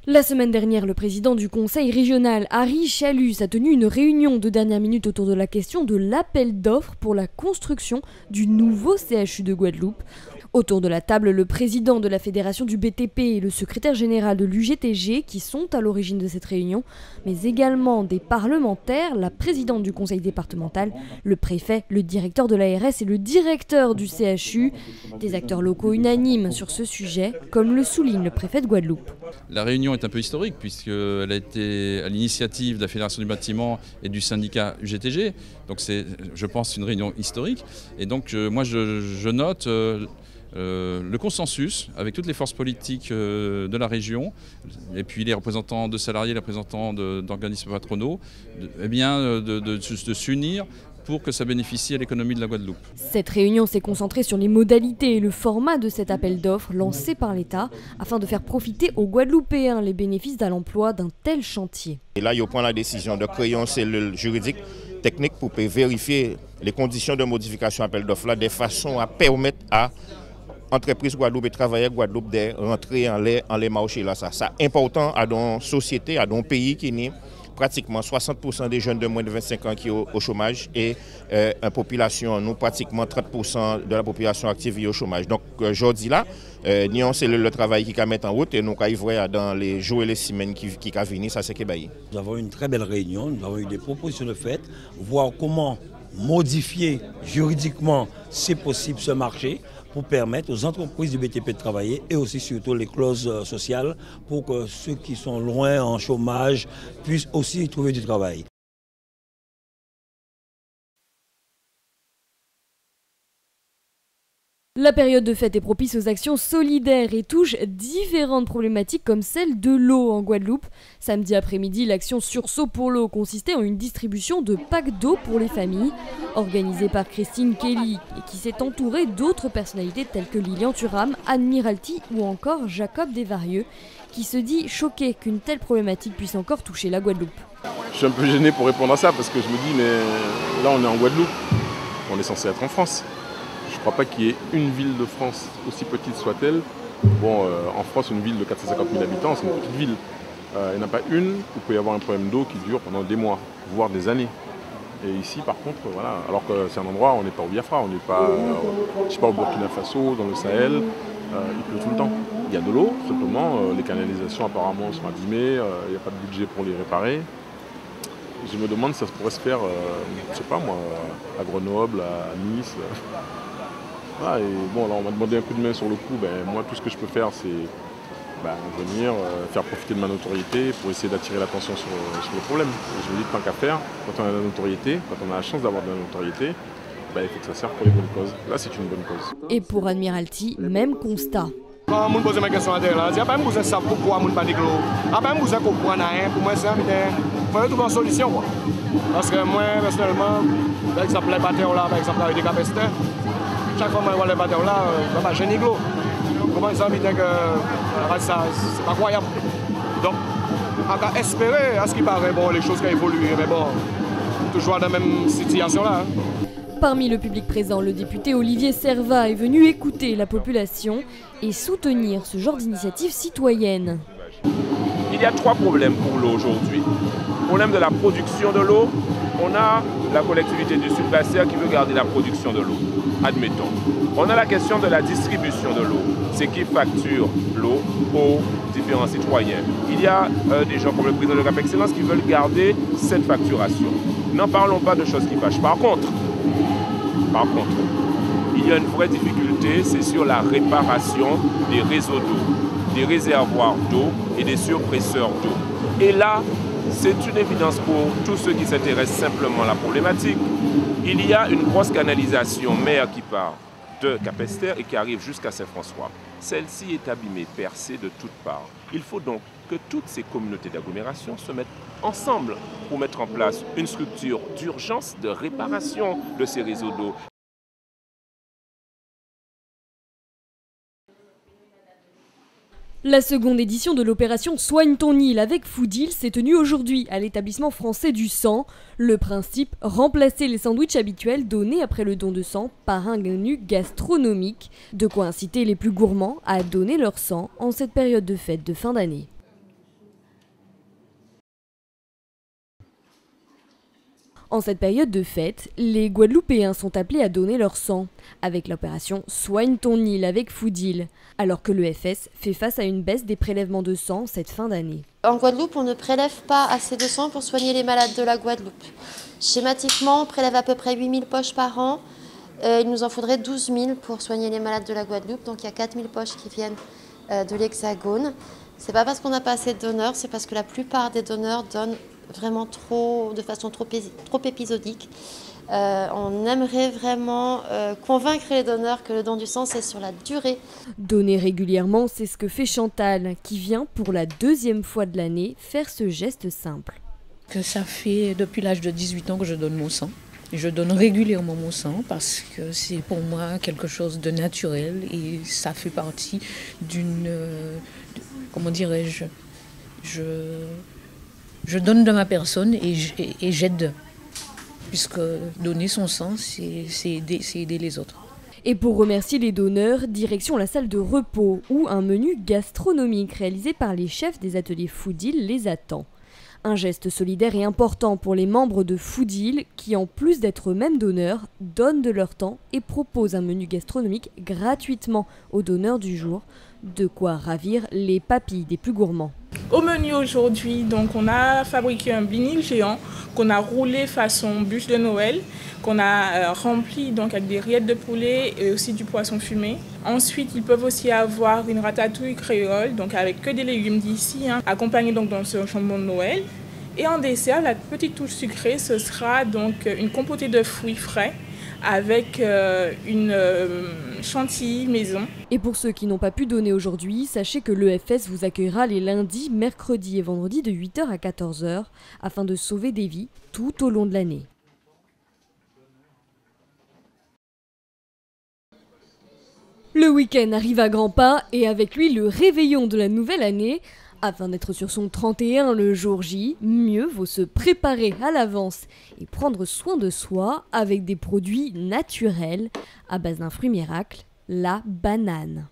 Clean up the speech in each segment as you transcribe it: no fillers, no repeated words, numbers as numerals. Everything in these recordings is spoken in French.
La semaine dernière, le président du conseil régional, Harry Chalus, a tenu une réunion de dernière minute autour de la question de l'appel d'offres pour la construction du nouveau CHU de Guadeloupe. Autour de la table, le président de la fédération du BTP et le secrétaire général de l'UGTG qui sont à l'origine de cette réunion, mais également des parlementaires, la présidente du conseil départemental, le préfet, le directeur de l'ARS et le directeur du CHU. Des acteurs locaux unanimes sur ce sujet, comme le souligne le préfet de Guadeloupe. La réunion est un peu historique puisqu'elle a été à l'initiative de la Fédération du bâtiment et du syndicat UGTG. Donc c'est, je pense, une réunion historique. Et donc moi je note le consensus avec toutes les forces politiques de la région et puis les représentants de salariés, les représentants d'organismes patronaux, de s'unir pour que ça bénéficie à l'économie de la Guadeloupe. Cette réunion s'est concentrée sur les modalités et le format de cet appel d'offres lancé par l'État afin de faire profiter aux Guadeloupéens les bénéfices de l'emploi d'un tel chantier. Et là, il prend la décision de créer une cellule juridique technique pour vérifier les conditions de modification appel d'offres de façon à permettre à entreprises Guadeloupe et travailleurs Guadeloupe de rentrer en les marchés là. Ça c'est important à une société, à un pays qui n'est pratiquement 60% des jeunes de moins de 25 ans qui sont au chômage et une population, nous pratiquement 30% de la population active est au chômage. Donc aujourd'hui là, nous c'est le travail qui va mettre en route et nous arriverons dans les jours et les semaines qui vont venir, ça c'est Kébaï. Nous avons eu une très belle réunion, nous avons eu des propositions de fait, voir comment modifier juridiquement, c'est possible, ce marché pour permettre aux entreprises du BTP de travailler et aussi surtout les clauses sociales pour que ceux qui sont loin en chômage puissent aussi trouver du travail. La période de fête est propice aux actions solidaires et touche différentes problématiques comme celle de l'eau en Guadeloupe. Samedi après-midi, l'action Sursaut pour l'eau consistait en une distribution de packs d'eau pour les familles, organisée par Christine Kelly et qui s'est entourée d'autres personnalités telles que Lilian Thuram, Admiralty ou encore Jacob Desvarieux, qui se dit choqué qu'une telle problématique puisse encore toucher la Guadeloupe. Je suis un peu gêné pour répondre à ça parce que je me dis mais là on est en Guadeloupe, on est censé être en France. Je ne crois pas qu'il y ait une ville de France, aussi petite soit-elle. Bon, en France, une ville de 450 000 habitants, c'est une petite ville. Il n'y en a pas une où il peut y avoir un problème d'eau qui dure pendant des mois, voire des années. Et ici, par contre, voilà, alors que c'est un endroit où on n'est pas au Biafra, on n'est pas, je sais pas, au Burkina Faso, dans le Sahel, il pleut tout le temps. Il y a de l'eau, simplement, les canalisations apparemment sont abîmées, il n'y a pas de budget pour les réparer. Je me demande si ça pourrait se faire, je ne sais pas moi, à Grenoble, à Nice. Ah, et bon, là on m'a demandé un coup de main sur le coup, moi tout ce que je peux faire c'est venir faire profiter de ma notoriété pour essayer d'attirer l'attention sur le problème. Et je me dis tant qu'à faire, quand on a de la notoriété, quand on a la chance d'avoir de la notoriété, il faut que ça serve pour les bonnes causes. Là c'est une bonne cause. Et pour Admiralty, même constat. Quand on pose ma question à terre, là, je ne sais pas si ça pourquoi on ne pas de l'eau. Après, je ne sais pas pourquoi pour moi, ça, il faut trouver une solution. Quoi. Parce que moi, personnellement, par exemple, les bateaux là, par exemple, avec des capaciteurs, chaque fois que je vois les bateaux là, je ne vais pas gêner l'eau. Comment ça veut dire que c'est pas croyable. Donc, on va espérer, à ce qui paraît, bon, les choses qui ont évolué, mais bon, toujours dans la même situation là. Parmi le public présent, le député Olivier Servat est venu écouter la population et soutenir ce genre d'initiative citoyenne. Il y a trois problèmes pour l'eau aujourd'hui. Problème de la production de l'eau, on a la collectivité du Sud-Glaciaire qui veut garder la production de l'eau, admettons. On a la question de la distribution de l'eau, c'est qui facture l'eau aux différents citoyens. Il y a des gens comme le président de Cap Excellence qui veulent garder cette facturation. N'en parlons pas de choses qui fâchent. Par contre, il y a une vraie difficulté, c'est sur la réparation des réseaux d'eau, des réservoirs d'eau et des surpresseurs d'eau. Et là, c'est une évidence pour tous ceux qui s'intéressent simplement à la problématique. Il y a une grosse canalisation mer qui part de Cap-Esther et qui arrive jusqu'à Saint-François. Celle-ci est abîmée, percée de toutes parts. Il faut donc que toutes ces communautés d'agglomération se mettent ensemble pour mettre en place une structure d'urgence de réparation de ces réseaux d'eau. La seconde édition de l'opération Soigne ton île avec Foodil s'est tenue aujourd'hui à l'établissement français du sang. Le principe, remplacer les sandwichs habituels donnés après le don de sang par un menu gastronomique. De quoi inciter les plus gourmands à donner leur sang en cette période de fête de fin d'année. En cette période de fête, les Guadeloupéens sont appelés à donner leur sang, avec l'opération Soigne ton île avec Foodil, alors que l'EFS fait face à une baisse des prélèvements de sang cette fin d'année. En Guadeloupe, on ne prélève pas assez de sang pour soigner les malades de la Guadeloupe. Schématiquement, on prélève à peu près 8000 poches par an. Il nous en faudrait 12 000 pour soigner les malades de la Guadeloupe, donc il y a 4000 poches qui viennent de l'Hexagone. C'est pas parce qu'on n'a pas assez de donneurs, c'est parce que la plupart des donneurs donnent vraiment de façon trop épisodique. On aimerait vraiment convaincre les donneurs que le don du sang, c'est sur la durée. Donner régulièrement, c'est ce que fait Chantal, qui vient pour la 2e fois de l'année faire ce geste simple. Ça fait depuis l'âge de 18 ans que je donne mon sang. Je donne régulièrement mon sang parce que c'est pour moi quelque chose de naturel et ça fait partie d'une... comment dirais-je, je donne de ma personne et j'aide, puisque donner son sang, c'est aider les autres. Et pour remercier les donneurs, direction la salle de repos, où un menu gastronomique réalisé par les chefs des ateliers Foodil les attend. Un geste solidaire et important pour les membres de Foodil qui, en plus d'être eux-mêmes donneurs, donnent de leur temps et proposent un menu gastronomique gratuitement aux donneurs du jour. De quoi ravir les papilles des plus gourmands. Au menu aujourd'hui, donc on a fabriqué un vinyle géant qu'on a roulé façon bûche de Noël, qu'on a rempli donc avec des rillettes de poulet et aussi du poisson fumé. Ensuite, ils peuvent aussi avoir une ratatouille créole, donc avec que des légumes d'ici, accompagnés donc dans ce jambon de Noël. Et en dessert, la petite touche sucrée, ce sera donc une compotée de fruits frais avec une chantilly maison. Et pour ceux qui n'ont pas pu donner aujourd'hui, sachez que l'EFS vous accueillera les lundis, mercredis et vendredis de 8h à 14h afin de sauver des vies tout au long de l'année. Le week-end arrive à grands pas et avec lui le réveillon de la nouvelle année. Afin d'être sur son 31 le jour J, mieux vaut se préparer à l'avance et prendre soin de soi avec des produits naturels à base d'un fruit miracle, la banane.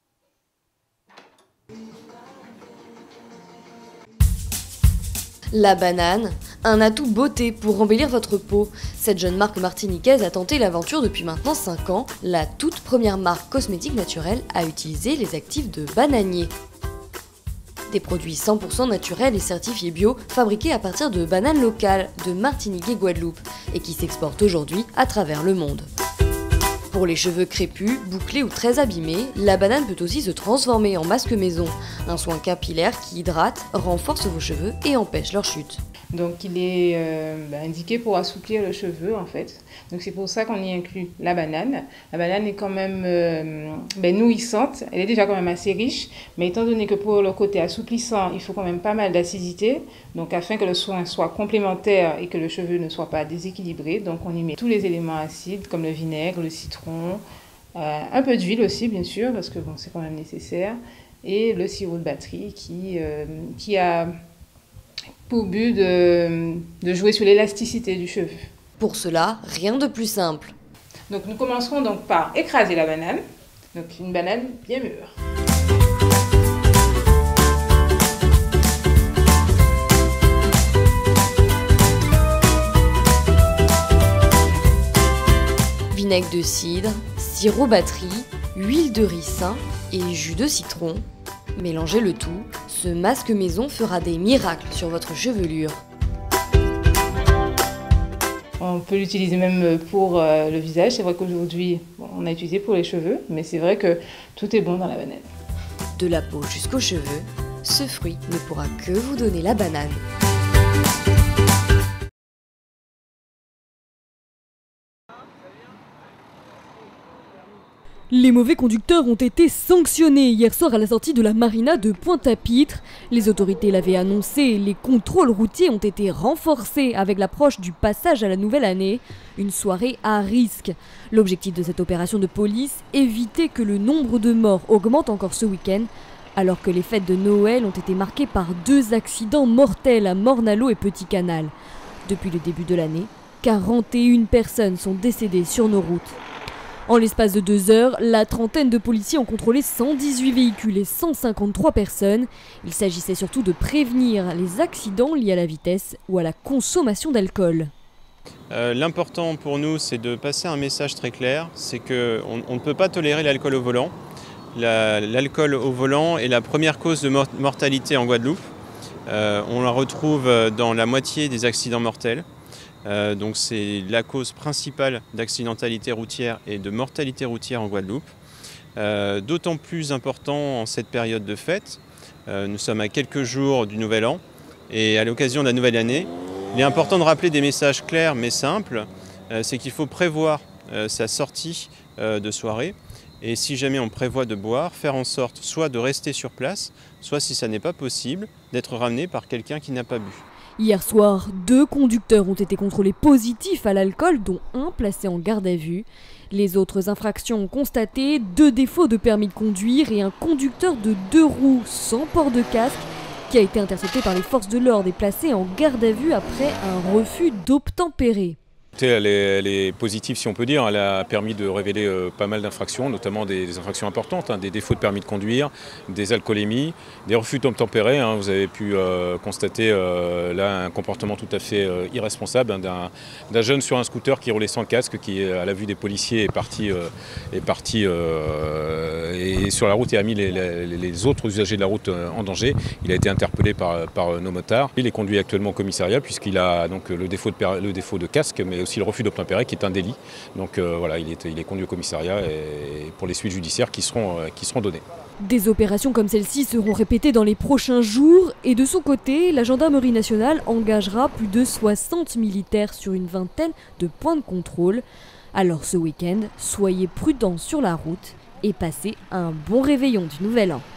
La banane, un atout beauté pour embellir votre peau. Cette jeune marque martiniquaise a tenté l'aventure depuis maintenant 5 ans. La toute première marque cosmétique naturelle a utilisé les actifs de bananier. Des produits 100% naturels et certifiés bio, fabriqués à partir de bananes locales de Martinique et Guadeloupe, et qui s'exportent aujourd'hui à travers le monde. Pour les cheveux crépus, bouclés ou très abîmés, la banane peut aussi se transformer en masque maison, un soin capillaire qui hydrate, renforce vos cheveux et empêche leur chute. Donc il est indiqué pour assouplir le cheveu en fait. Donc c'est pour ça qu'on y inclut la banane. La banane est quand même nourrissante, elle est déjà quand même assez riche, mais étant donné que pour le côté assouplissant, il faut quand même pas mal d'acidité, donc afin que le soin soit complémentaire et que le cheveu ne soit pas déséquilibré, donc on y met tous les éléments acides comme le vinaigre, le citron, un peu d'huile aussi bien sûr, parce que bon, c'est quand même nécessaire, et le sirop de batterie qui a pour but de jouer sur l'élasticité du cheveu. Pour cela, rien de plus simple. Donc nous commencerons donc par écraser la banane, donc une banane bien mûre. Vinaigre de cidre, sirop batterie, huile de ricin et jus de citron. Mélangez le tout, ce masque maison fera des miracles sur votre chevelure. On peut l'utiliser même pour le visage. C'est vrai qu'aujourd'hui, on a utilisé pour les cheveux, mais c'est vrai que tout est bon dans la banane. De la peau jusqu'aux cheveux, ce fruit ne pourra que vous donner la banane. Les mauvais conducteurs ont été sanctionnés hier soir à la sortie de la marina de Pointe-à-Pitre. Les autorités l'avaient annoncé, les contrôles routiers ont été renforcés avec l'approche du passage à la nouvelle année. Une soirée à risque. L'objectif de cette opération de police, éviter que le nombre de morts augmente encore ce week-end, alors que les fêtes de Noël ont été marquées par 2 accidents mortels à Morne-à-l'Eau et Petit Canal. Depuis le début de l'année, 41 personnes sont décédées sur nos routes. En l'espace de 2 heures, la trentaine de policiers ont contrôlé 118 véhicules et 153 personnes. Il s'agissait surtout de prévenir les accidents liés à la vitesse ou à la consommation d'alcool. L'important pour nous, c'est de passer un message très clair, c'est qu'on ne peut pas tolérer l'alcool au volant. L'alcool au volant est la première cause de mortalité en Guadeloupe. On la retrouve dans la moitié des accidents mortels. Donc c'est la cause principale d'accidentalité routière et de mortalité routière en Guadeloupe. D'autant plus important en cette période de fête. Nous sommes à quelques jours du Nouvel An et à l'occasion de la nouvelle année, il est important de rappeler des messages clairs mais simples. C'est qu'il faut prévoir sa sortie de soirée et si jamais on prévoit de boire, faire en sorte soit de rester sur place, soit si ça n'est pas possible, d'être ramené par quelqu'un qui n'a pas bu. Hier soir, 2 conducteurs ont été contrôlés positifs à l'alcool, dont un placé en garde à vue. Les autres infractions ont constaté 2 défauts de permis de conduire et un conducteur de 2 roues sans port de casque qui a été intercepté par les forces de l'ordre et placé en garde à vue après un refus d'obtempérer. Elle est positive si on peut dire, elle a permis de révéler pas mal d'infractions, notamment des infractions importantes, des défauts de permis de conduire, des alcoolémies, des refus d'obtempérer. Vous avez pu constater là un comportement tout à fait irresponsable d'un jeune sur un scooter qui roulait sans casque, qui à la vue des policiers est parti et sur la route et a mis les autres usagers de la route en danger. Il a été interpellé par nos motards. Il est conduit actuellement au commissariat puisqu'il a donc le défaut de casque, mais aussi le refus d'obtempérer qui est un délit. Donc voilà, il est conduit au commissariat et pour les suites judiciaires qui seront données. Des opérations comme celle-ci seront répétées dans les prochains jours et de son côté, la gendarmerie nationale engagera plus de 60 militaires sur une vingtaine de points de contrôle. Alors ce week-end, soyez prudents sur la route et passez un bon réveillon du Nouvel An.